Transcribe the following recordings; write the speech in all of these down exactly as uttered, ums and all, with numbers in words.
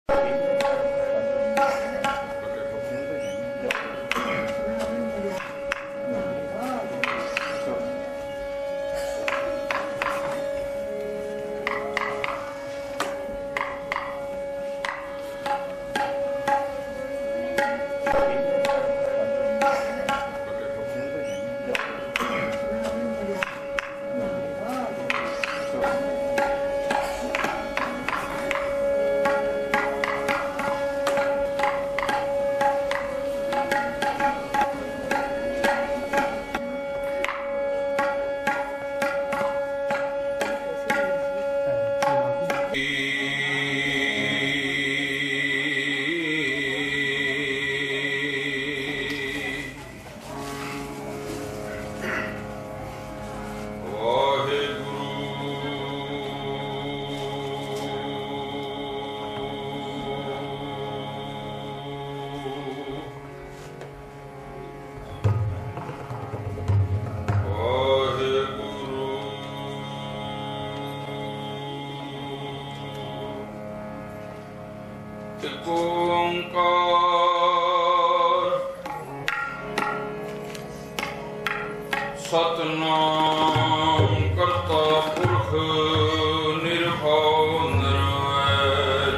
सतनाम करता पुरख निर्भव निर्वैर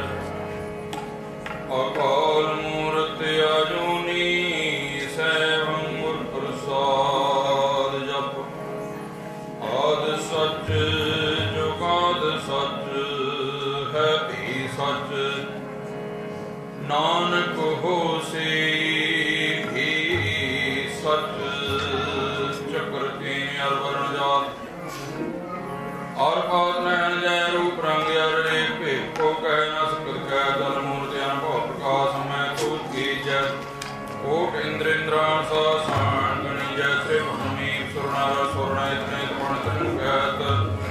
अकाल मूर्त अजूनी सैभं गुर प्रसाद जप आद सच जुगाद सच है भी सच नानक होसे भी सच और पात नैन जय रूप रंग अरे भेद को कह न सकत कह जल मूर्ति अनुभव प्रकाश मैं तूत की जय कोट इंद्र इंद्राण सा सान गणी जय श्री भूमि सुरनारा सुरना इतने त्रिपुण त्रिपुण कहत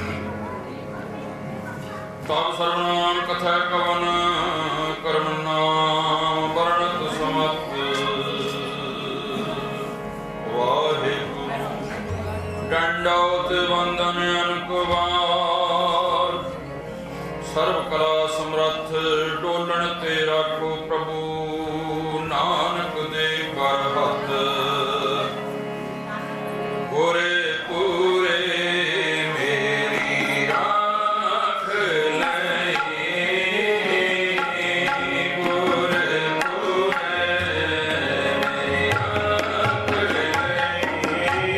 तब सर्वनाम कथा कवन कर्म नाम वर्णत समत वाहे दंडौत वंदन अनकुवार सर्व कला समर्थ डोलन ते राखो प्रभु नानक दे कर हथ गोरे पूरे मेरी राख ले गोरे पूरे मेरी राख ले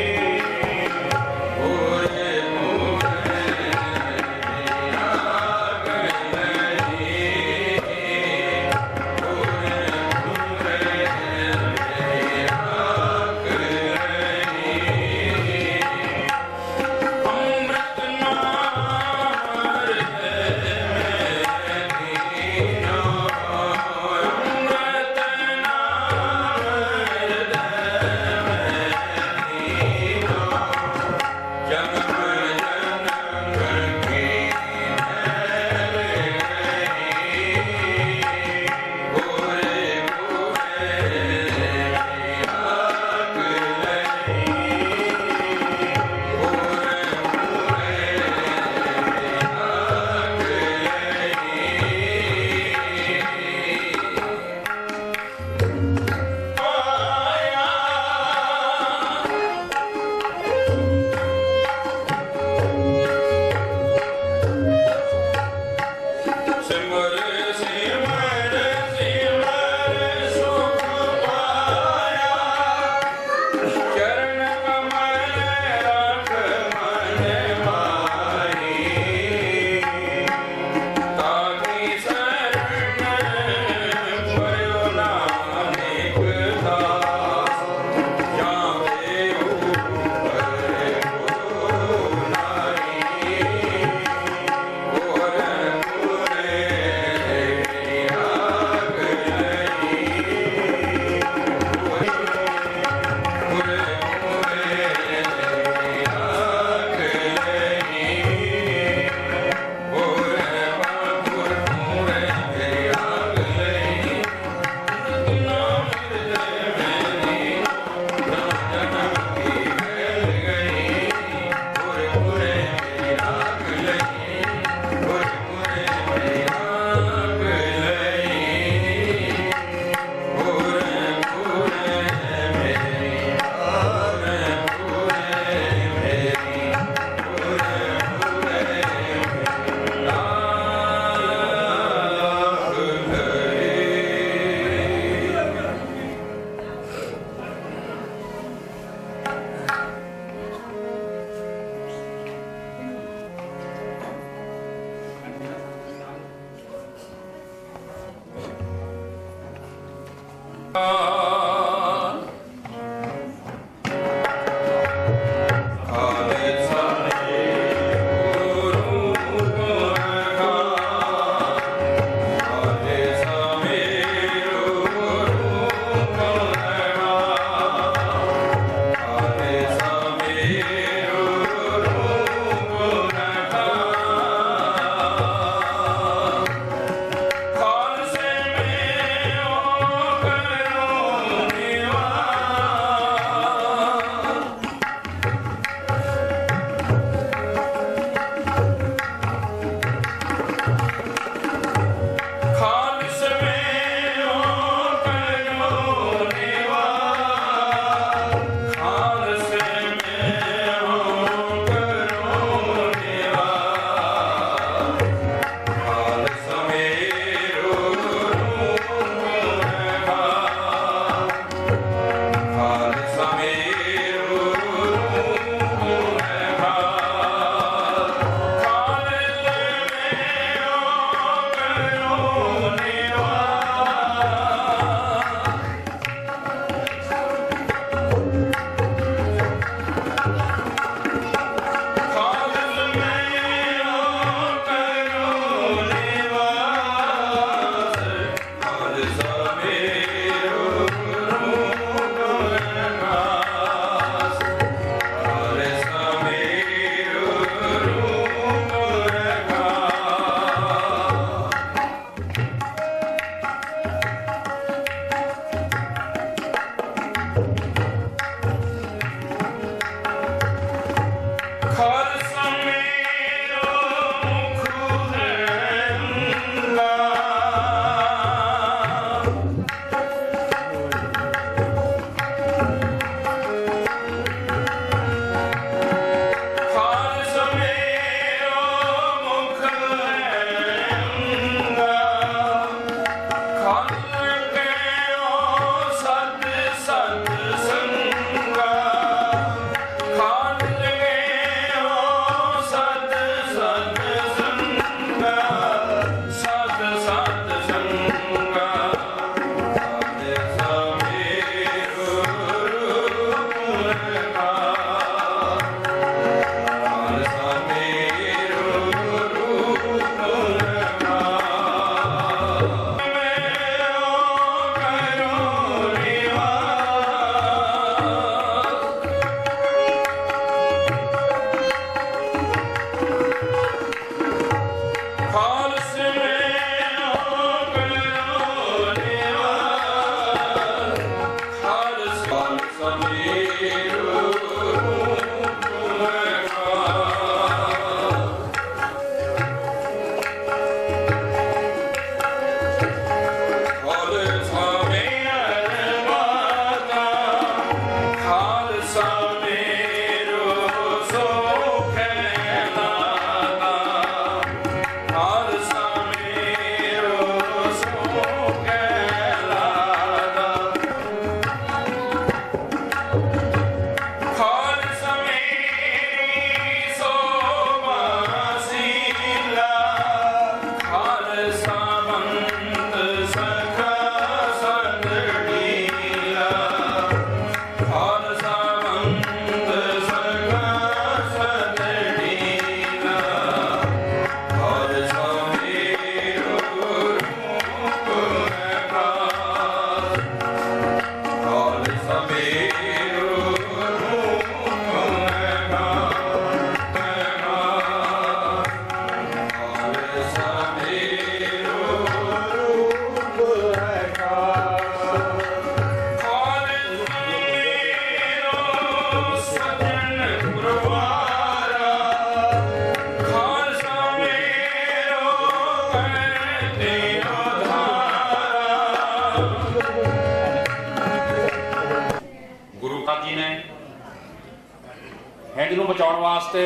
हिंद नूं बचाउण वास्ते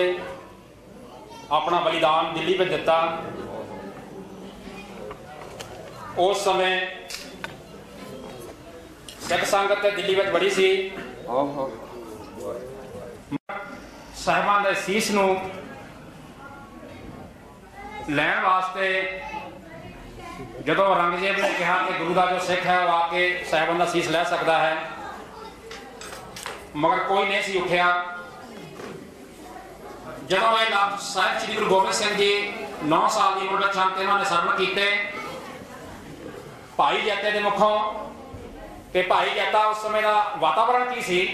अपना बलिदान दिल्ली में दिता। उस समय सिख संगत दिल्ली में बड़ी सी साहिबान के सीस नूं लैण वास्ते ਜਦੋਂ औरंगजेब ने कहा कि गुरु का जो सिख है वो आके साहिबान का सीस लै सकता है, मगर कोई नहीं सी उठिया। ਜਦੋਂ ਇਹ ਲਫ਼ਜ਼ ਸਾਹਿਬ श्री गुरु गोबिंद सिंह जी नौ साल की उम्र छन इन्होंने सरवण किए भाई जैते के मुखों। ते भाई जैता उस समय का वातावरण की सी?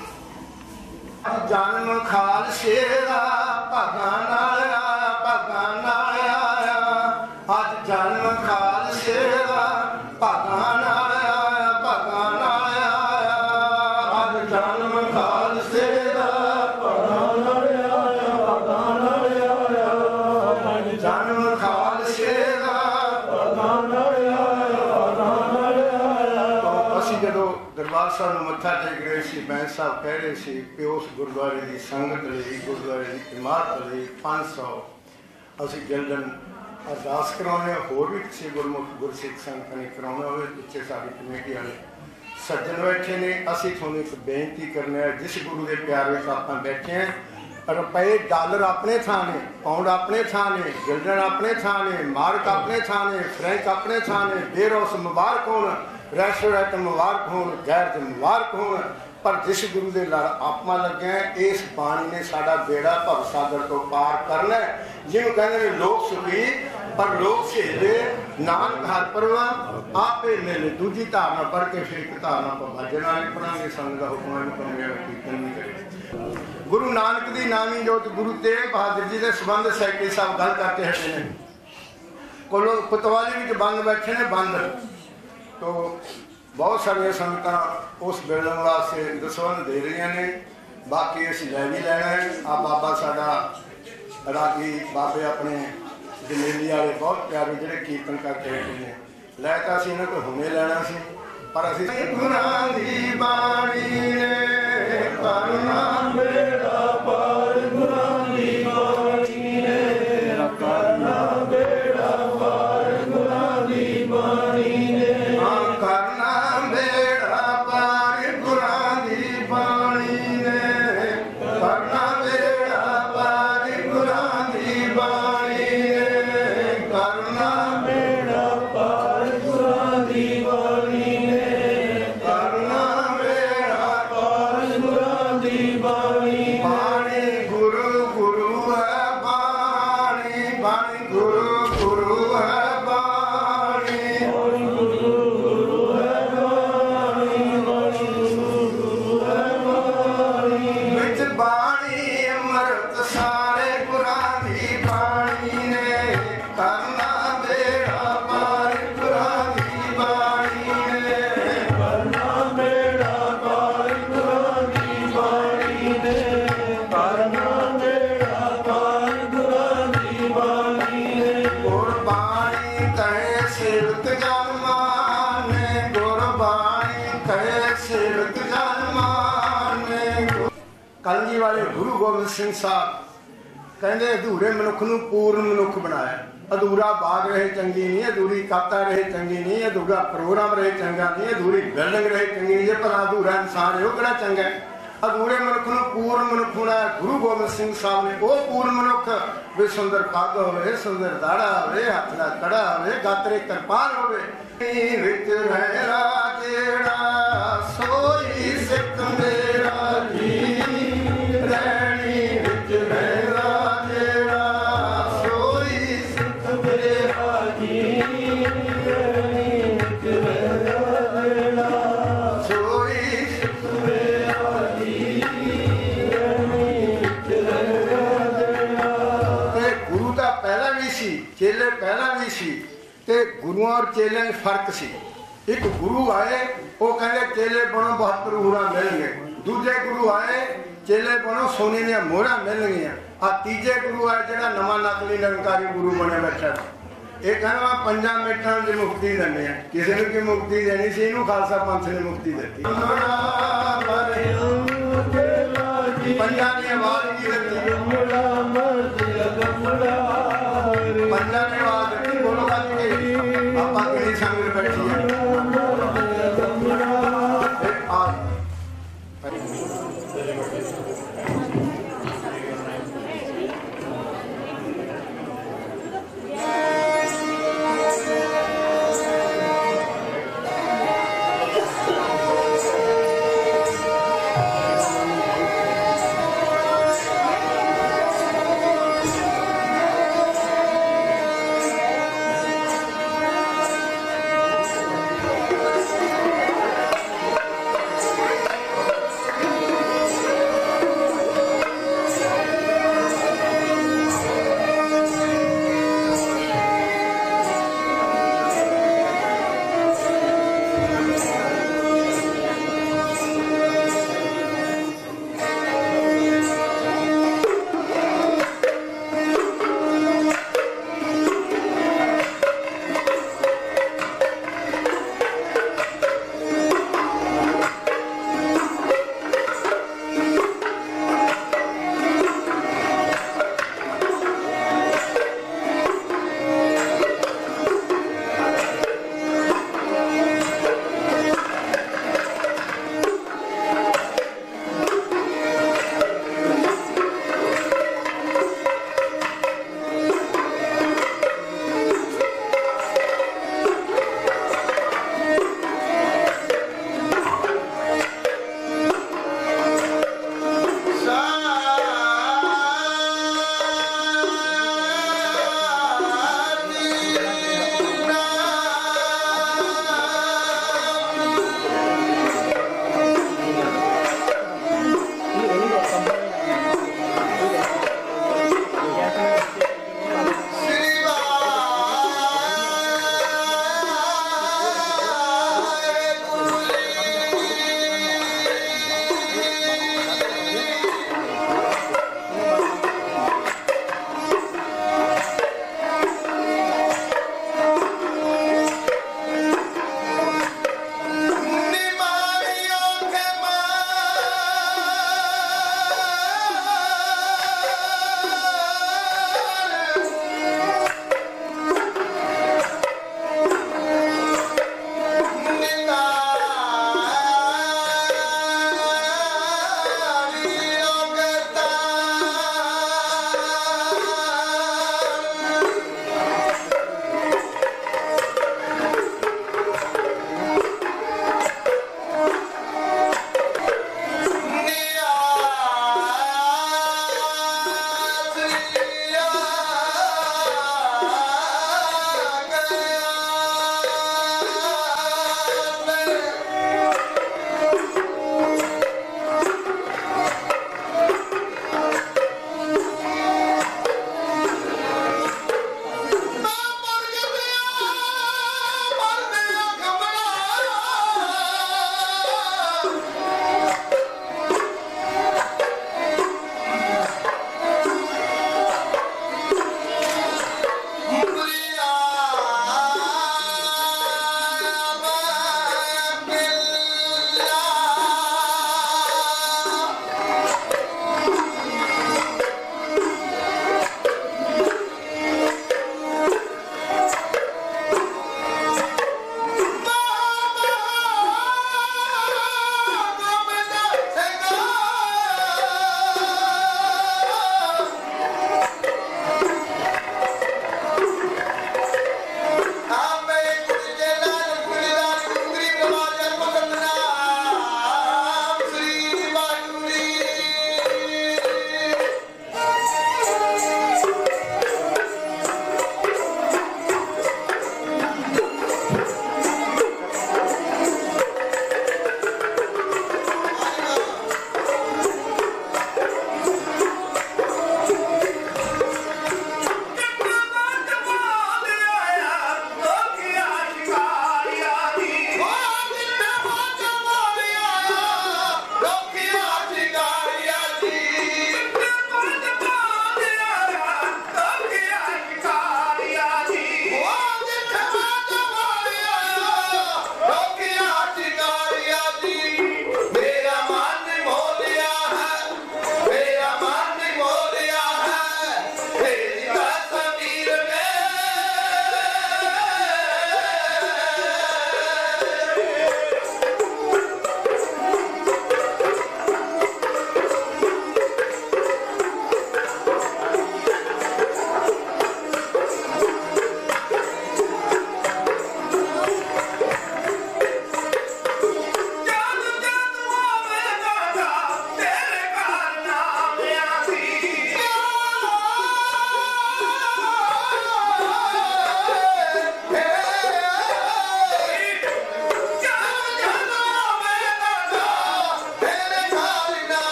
जन्म खालसे दा भगां नाल आया, भगां नाल आया। अज जन्म खालसे दा भगां नाल आया, भगां नाल आया। अज जन्म खालसे दा भगां नाल आया, भगां नाल आया। अज जन्म खालसे दा भगां नाल आया, भगां नाल आया। असीं जदों दरबार साहब मत्था टेक रहे सी, बैंस साहब कह रहे सी कि उस गुरुद्वारे की संगत ਲਈ गुरुद्वारे की इमारत ਲਈ पाँच सौ ਅਸੀਂ ਗਿਲਡਨ ਅਰਦਾਸ ਕਰਾਉਂਦੇ ਹਾਂ। ਹੋਰ ਵੀ ਕਿਸੇ ਗੁਰਮੁਖ ਗੁਰਸਿੱਖ ਸੰਗਤਾਂ ਨੇ ਕਰਾਉਣਾ ਹੋਵੇ, ਪਿੱਛੇ ਸਾਡੀ ਕਮੇਟੀ ਵਾਲੇ ਸੱਜਣ ਬੈਠੇ ਨੇ। ਅਸੀਂ ਤੁਹਾਨੂੰ ਇੱਕ ਬੇਨਤੀ ਕਰਨਾ ਹੈ, ਜਿਸ ਗੁਰੂ ਦੇ ਪਿਆਰ ਵਿੱਚ ਆਪਾਂ ਬੈਠੇ ਹਾਂ, ਰੁਪਏ ਡਾਲਰ ਆਪਣੇ ਥਾਂ ਨੇ, ਪਾਉਂਡ ਆਪਣੇ ਥਾਂ ਨੇ, ਗਿਲਡਨ ਆਪਣੇ ਥਾਂ ਨੇ, ਮਾਰਕ ਆਪਣੇ ਥਾਂ ਨੇ, ਫਰੈਂਕ ਆਪਣੇ ਥਾਂ ਨੇ। ਬੇਰੋਸ ਮੁਬਾਰਕ ਹੋਣ, ਰੈਸਟੋਰੈਂਟ ਮੁਬਾਰਕ ਹੋਣ, ਗੈਰਜ ਮੁਬਾਰਕ ਹੋਣ, पर जिस गुरु के लड़ आप लगे इस बाणी ने साडा बेड़ा भव सागर तो पार करना है। जिन्होंने कहते लोग सुखी पर लोग सहेले, नानक हर परवाह आपे मेले। दूजी धारणा पढ़ के फिर एक धारणा पर भजना पढ़ांगे, संग का हुक्म कीर्तन नहीं करे। गुरु नानक की नामी जोत गुरु तेग बहादुर जी के संबंध सैकटरी साहब गल करके हटे ने, कोलो कोतवाली में बंद बैठे ने बंद। तो बहुत सारिया संगत उस बिल्डिंग वास्ते दसवंध दे रही ने, बाकी असीं लै भी लैना है। आ बाबा साडा रागी बाबे अपने जमेली वाले बहुत प्यारे जिहड़े कीर्तन करके हटे ने, लै तां असीं इन्हां तों हुणे लैना सी, पर असीं गुरां दी बाणी ने करना बेड़ा पार, गुरां दी बाणी ने करना बेड़ा पार, गुरां दी बाणी ने करना बेड़ा पार, गुरां दी बाणी ने करना बेड़ा पार, गुरां दी बाणी ने करना बेड़ा पार, गुरां दी बाणी ने करना बेड़ा पार, गुरां दी बाणी। बाणी गुरु गुरु है बाणी, बाणी गुरु गुरु है बाणी, बाणी गुरु गुरु है बाणी, बाणी गुरु गुरु है बाणी। विच बाणी अमृत सारे गुरां दी बाणी ने करना बेड़ा पार, गुरां दी बाणी ने करना बेड़ा पार, गुरां दी बाणी ने करना बेड़ा पार, गुरां दी बाणी ने। गुरबाणी कहे सिरत जन्माने, गुरबाणी कहे सिरत जन्माने। कलगी वाले गुरु गोबिंद सिंह साहब कहते अधूरे मनुख नूं पूर्ण मनुख बनाया। अधूरा बाग रहे चंगी नहीं, अधूरी काता रहे चंगी नहीं, अधूरा प्रोग्राम रहे चंगा नहीं, अधूरी बिल्डिंग रहे चंगी नहीं। जे भला अधूरा इंसान है वो किहड़ा चंगा है? अधूरे मनुख नूं पूर्ण मनुख बनाया। गुरु गोबिंद सिंह साहब ने वो पूर्ण मनुख भी सुंदर पग होवे, सुंदर दाड़ा होवे, हथ दा कड़ा होवे, गातरे किरपान होवे। विच रहरा जेड़ा सोई सिख मेरा जी, रहनी विच रहरा जेड़ा सोई सिख मेरा जी, रहनी विच रहरा जेड़ा सोई सिख मेरा जी, रहनी विच रहरा जेड़ा। ते गुरु दा पहला भी सी, चेले पहला भी सी, ते गुरुआं और चेले में फर्क सी। एक गुरु आए वो कहते चेले बनो बहत्तर उड़ा मिलने, दूजे गुरु आए चेले बनो सोने दी मोहरा मिलनियां। आ तीजे गुरु आए जिहड़ा नवां नकली निरंकारी गुरु बने बैठा, ये कहना पंजा मिनटां दी मुक्ति देने हैं। किसी ने की मुक्ति देनी सी, इनू खालसा पंथ ने मुक्ति दी। पंजा ने आवाज की दी, पंजा ने आवाज दी, बोलो आपा किहड़ी संगत बैठी है।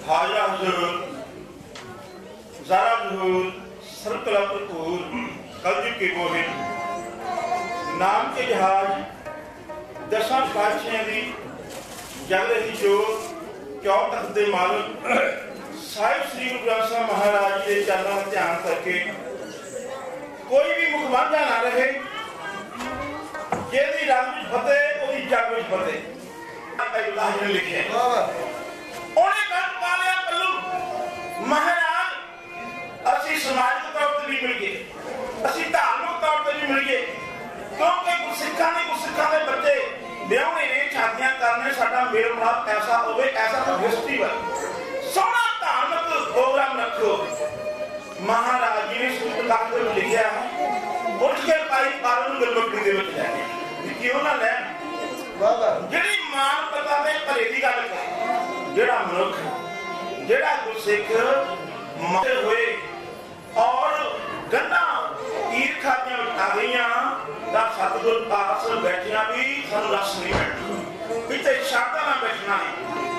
हाजरा हुजूर ज़रा हुजूर सरकला भरपूर कलयुग के मोहित नाम के जहाज दसां पातशाहियां दी जग रही जोत क्यों तख्त दे मालक साहिब श्री गुरु ग्रंथ साहिब महाराज के चरणों में ध्यान करके कोई भी मुखबांझा ना रहे जेदी रब विच फतेह ओदी जग विच फतेह अल्लाह ने लिखे ओने कर पालिया पल्लू महाराज असी समाजिक तौर ते नहीं मिल गए असी धार्मिक तौर ते नहीं मिल गए क्योंकि गुरसिक्खां ने गुरसिक्खां दे बच्चे ब्याहने ने शादियां करने साडा मेल मिलाप ऐसा होवे ऐसा तो फेस्टिवल सोना धार्मिक प्रोग्राम रखो महाराज जी ने सूत्र तख्त में लिखा उठ के पाई पालन गलबकड़ी दे विच लै क्यों ना लै ਜਿਹੜੀ ਮਾਨਵਤਾ ਦੇ ਭਲੇ ਦੀ ਗੱਲ ਕਰੇ ਜਿਹੜਾ ਮਨੁੱਖ ਜਿਹੜਾ ਗੁਰਸਿੱਖ ਮਰੇ ਹੋਏ ਔਰ ਗੰਨਾ ਈਰਖਾ ਦੀਆਂ ਆ ਗਈਆਂ ਦਾ ਸਤਿਗੁਰ ਪਾਸ ਬੈਠਿਆ ਵੀ ਸਾਨੂੰ ਰਸ ਨਹੀਂ ਮਿਲਦਾ ਕਿਤੇ ਸ਼ਾਂਤਾ ਨਾਲ ਬੈਠਣਾ ਹੈ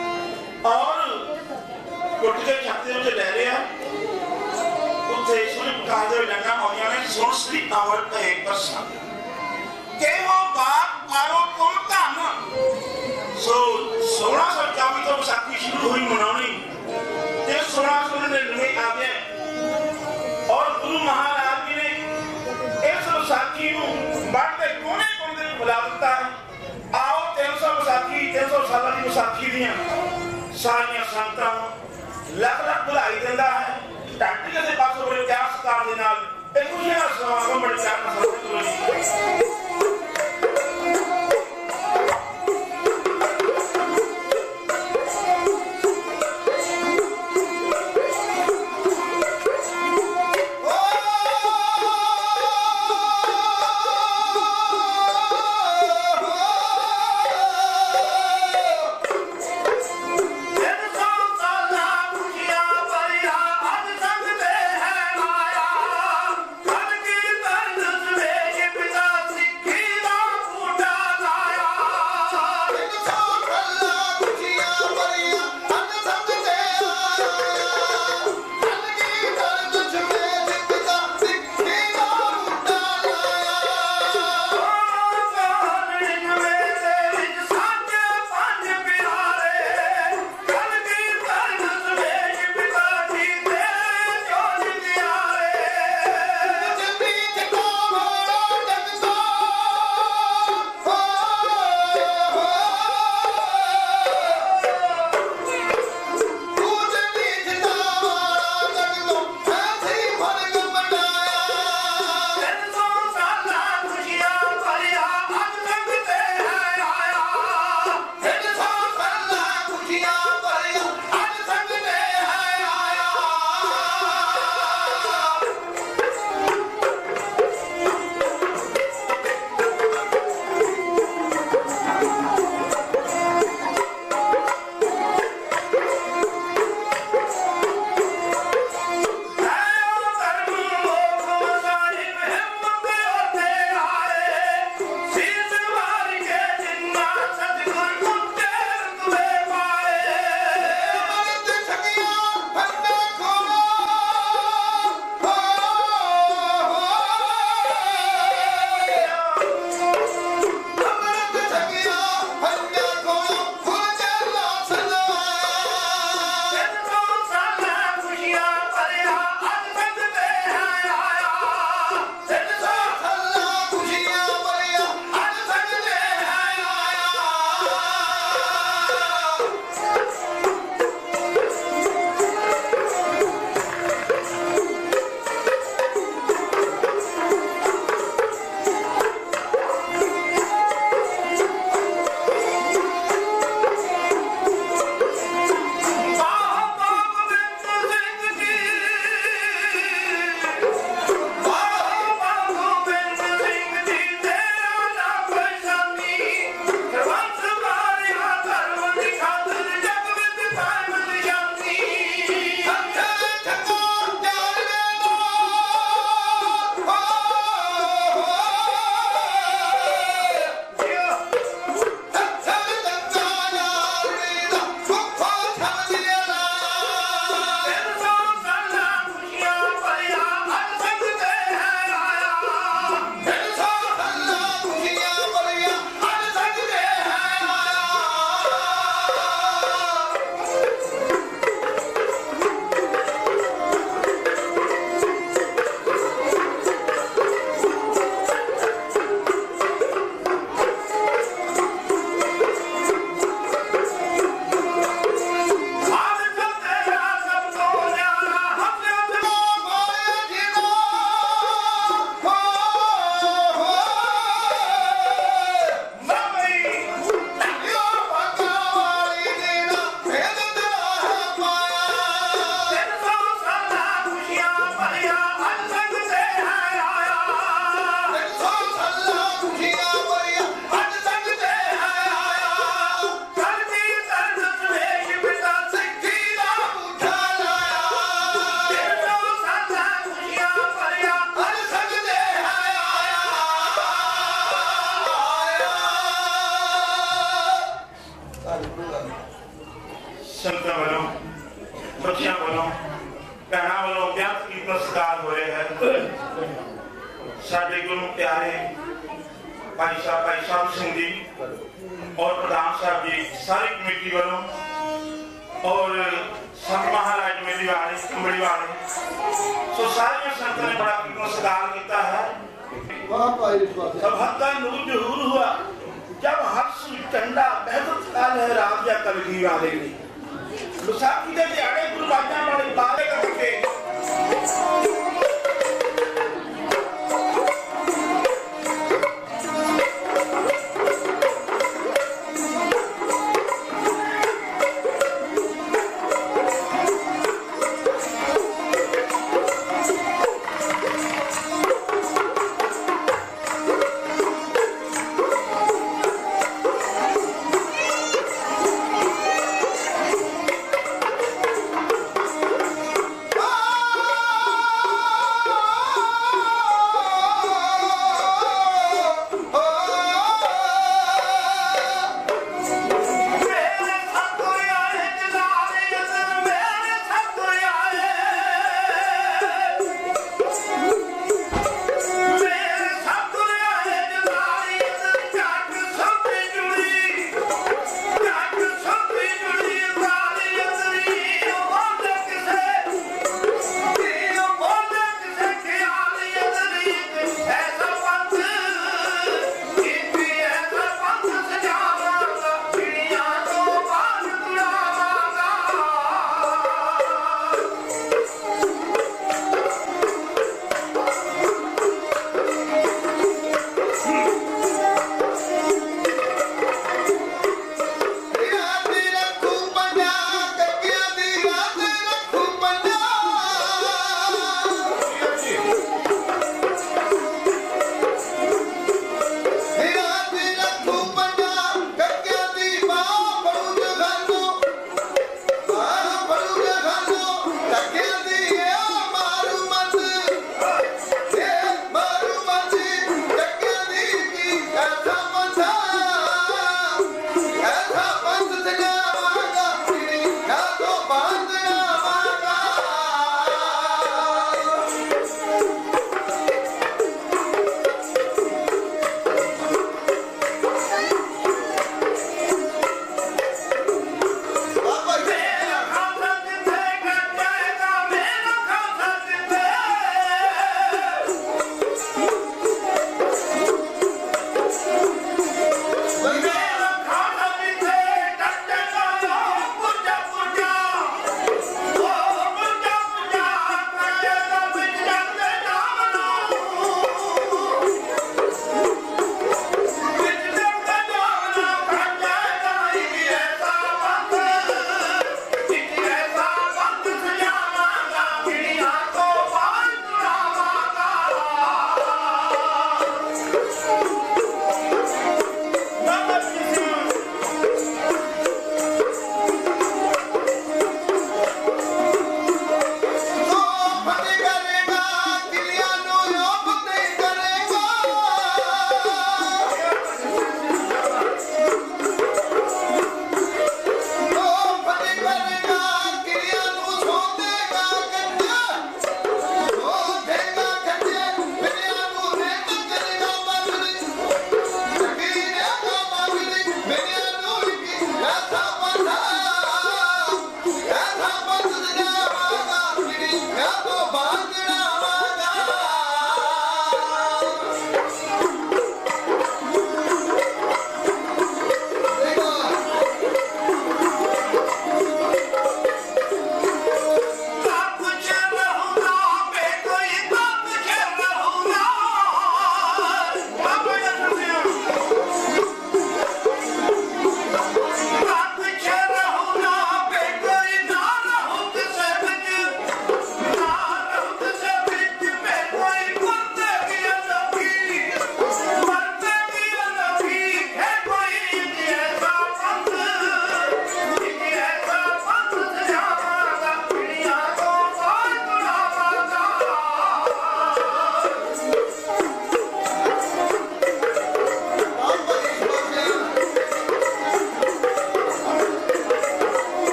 ਔਰ ਕੁੱਟ ਕੇ ਛਾਤੀ ਵਿੱਚ ਲੈ ਰਿਹਾ ਉੱਥੇ ਸੁਣ ਕਾਜੇ ਲੰਗਾ ਆਉਂਦੀਆਂ ਨੇ ਸੁਣ ਸ੍ਰੀ ਅਮਰ ਤੇ ਪਰਸਾ के वो बात मारो तुम धन सो सोलह सौ चौबी तो विसाखी शुरू हुई मनानी ते सोलह सौ निन्यानवे आ गए और गुरु महाराज जी ने इस विसाखी नूं बढ़ते कोने कोने बुला दिता आओ तीन सौ विसाखी तीन सौ साल की विसाखी दियां सारियां संगतां लख लख बधाई दिंदा है ढाटी के पासों बड़े प्यार सत्कार दे नाल एक खुशियां दा समागम बड़े प्यार नाल संगत Pitas वालों बच्चियों वालों भैनों वालों बेहद कीमती सत्कार हो रहा है। साडे गुरु प्यारे भाई साहब भाई साहब सिंह जी और प्रधान साहब जी सारी कमेटी वालों और संत महाराज मेरी वाले कमड़ी वाले सो सारे संतों ने बड़ा कीमती सत्कार किया है। सब का नूर जहूर हुआ जब हर्ष ठंडा बेहतर काल है रात या कलगी वाले ने विसाखी के दिहाड़े गुरु बाजा वाले बारे करके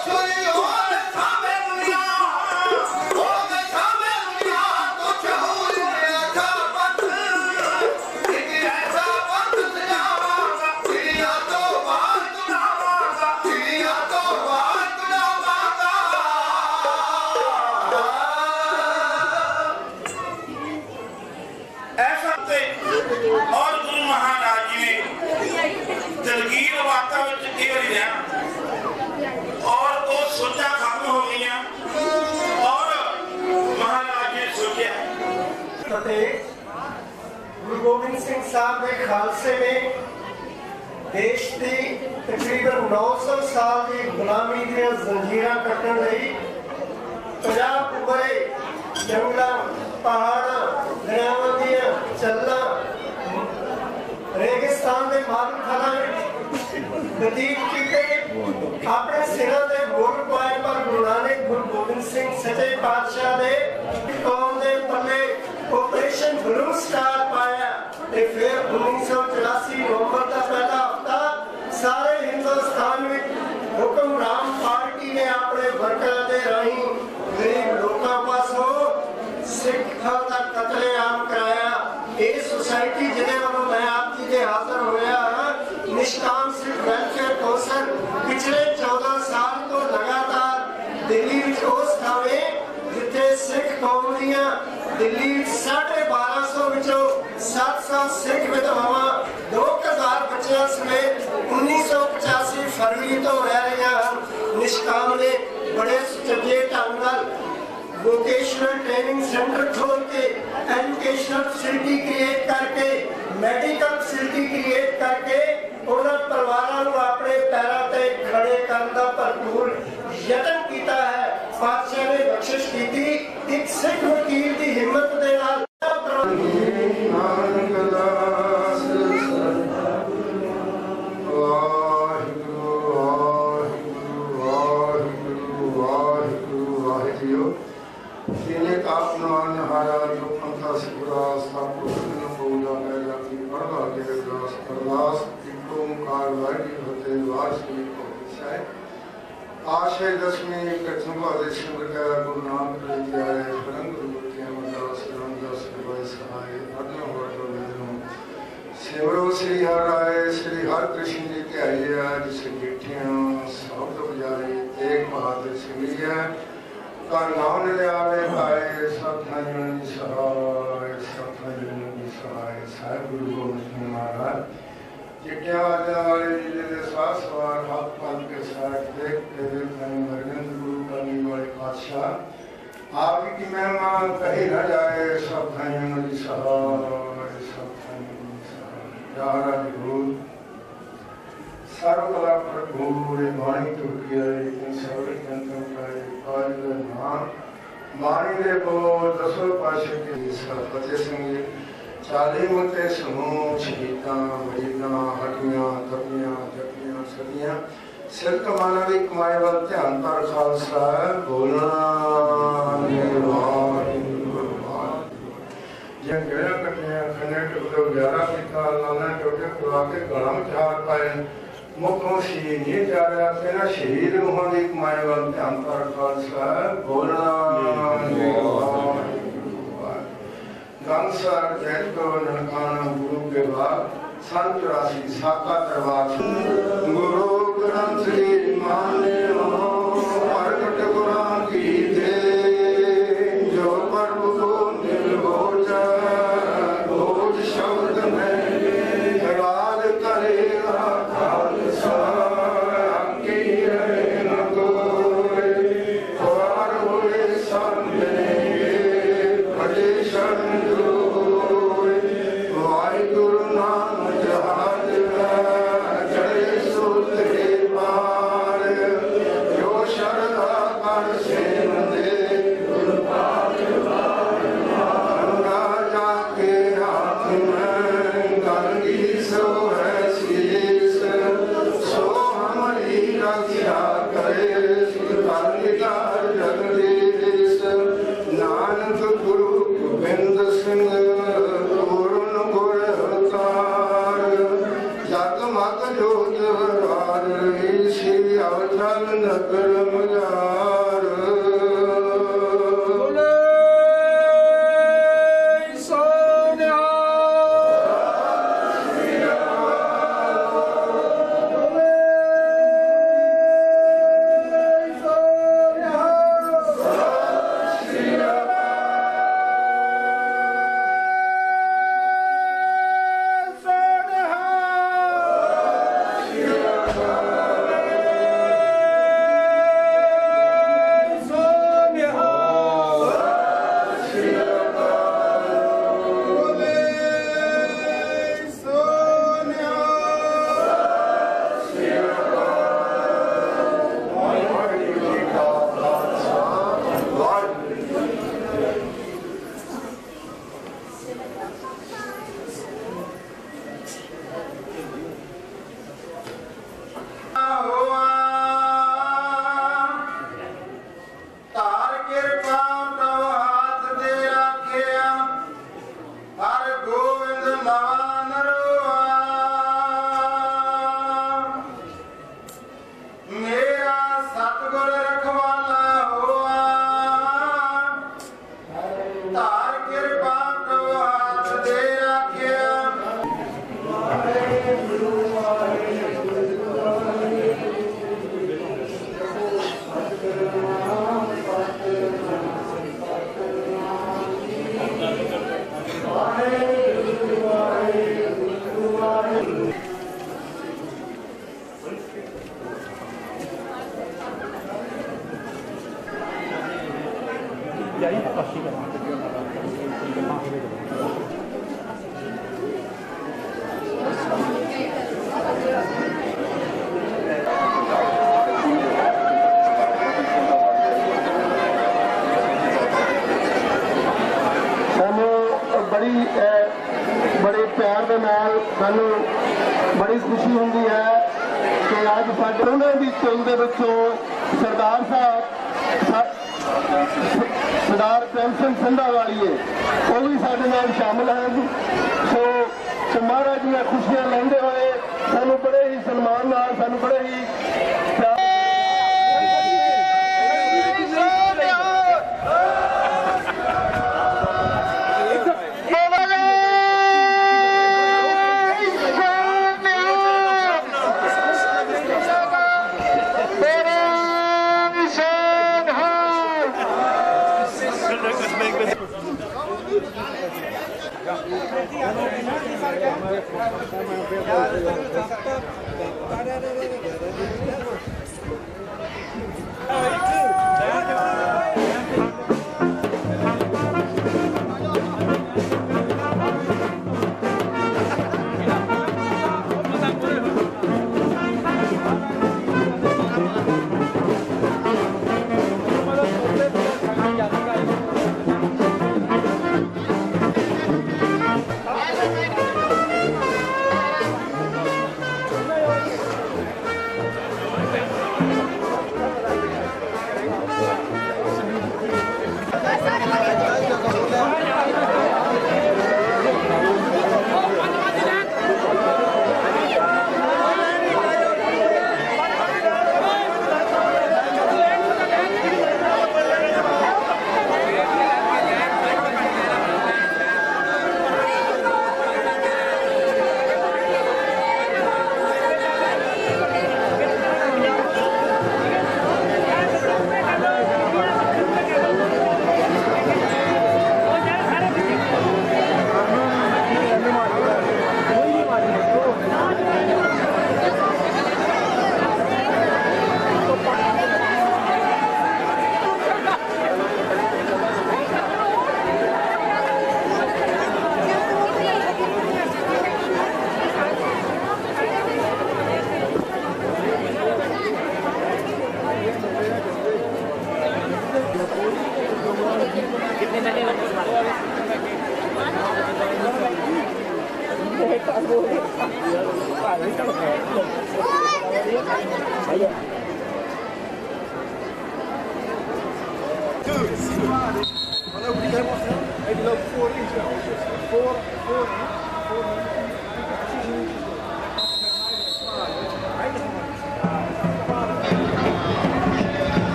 गुरु गोबिंद सिंह साहब के खालसे में देश की तकरीबन नौ सौ साल की गुलामी दी जंजीरां कटन लई पंजाब उबरे जंगलों पहाड़ों दरियावां दियां चल्लां रेगिस्तान के मारू खाना व्यतीत कीते अपने सिरों के वोट पाए पर गुरु नानक गुरु गोबिंद सिंह सच्चे पातशाह ने कौम के पल्ले ऑपरेशन ब्लू स्टार पाया। फिर उन्नीस सौ चौरासी नवंबर का पहला हफ्ता सारे हिंदुस्तान में हुक्मरान पार्टी ने अपने वर्करों के राही गरीब लोगों पासों सिखों का कतलेआम कराया। ये सोसाइटी जिन्हें वालों मैं आप जी के हाजिर होया निष्काम सिर्फ वेलफेयर कौंसल पिछले चौदह साल तो लगातार दिल्ली में उस थावे जिथे सिख कौम दियां दिल्ली साढ़े बारह सौ विचों सात सौ सिख विधवावां दो हजार बच्चों समेत उन्नीस सौ पचासी फरवरी तो रह रही हैं। निष्काम ने बड़े सुचजे ढंग नाल वोकेशनल ट्रेनिंग सेंटर खोल के एजुकेशनल फैसिलिटी क्रिएट करके मेडिकल फैसिलिटी क्रिएट करके उन्होंने परिवारों को अपने पैरों पे खड़े करने का भरपूर यत्न किया है। पातशाह ने बख्शिश की थी एक सिख वकील की हिम्मत दे नाल आशय दसवीं कथुवादेश गुरु नानक देव जी आए फरंग गुरु अमरदास रामदास भाई सहाय अग्न वर्ग सिमरो श्री हर आए श्री हर कृष्ण जी के आइए आज सिटियां शब्द बजारे एक बहादुर सिंह का नाम ले आवे आए सतनाम सहाय सतनाम सहाय साहिब गुरु गोबिंद सिंह महाराज चिट्ठिया वाले जिले के साथ सवार हाथ पाल के साथ देखते नरेंद्र गुरु करने वाले पातशाह आपकी महिमा कहीं न जाए सब भाइयों की सहाय सब भाइयों की सहाय सर्वकला प्रभु वाणी तो किया लेकिन सर्व तंत्र का आज नाम वाणी ले को दसों पाशे के फतेह सिंह चाली मते समूह शहीदा मरीदा हटियां तपियां जपियां सदियां सिल्क मानवी कमाए वाल ध्यान पर खालसा बोलना निर्वाण जन गया कटियां खने टुकड़े ग्यारह पिता लाना टोटे खुला के गला में हार पाए मुखों से नहीं जा रहा तेरा शहीद रूहां कमाए वाल ध्यान पर खालसा बोलना निर्वाण गंसर जैतो ननकाना गुरु के बाद सन चौरासी साका दरबार गुरु ग्रंथ जी माने हो प्रकट कुरान की दे जो प्रभु को निर्भोज भोज शब्द में राज करेगा खालसा की रहे न कोई पार हुए सामने बड़े शरण वाहिगुरु नाम जहाज चढ़े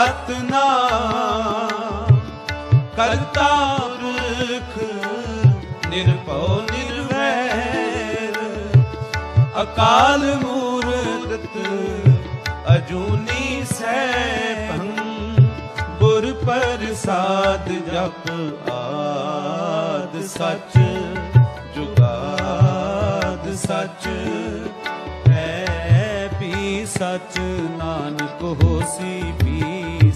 सतनाम करता पुरख निरभउ निर्वैर अकाल मूरत अजूनी सैभं गुर प्रसाद जप आद सच जुगाद सच है भी सच नानक होसी भी